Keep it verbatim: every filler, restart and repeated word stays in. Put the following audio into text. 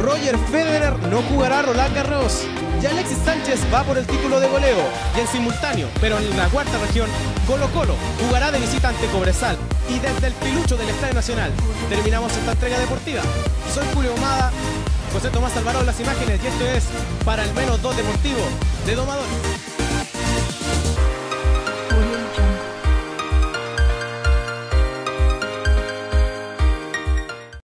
Roger Federer no jugará Roland Garros. Y Alexis Sánchez va por el título de goleo. Y en simultáneo, pero en la cuarta región, Colo Colo jugará de visita ante Cobresal. Y desde el pilucho del Estadio Nacional terminamos esta entrega deportiva. Soy Julio Ahumada, José Tomás Alvarado en las imágenes, y esto es Para el Menos dos Deportivo de Domadores.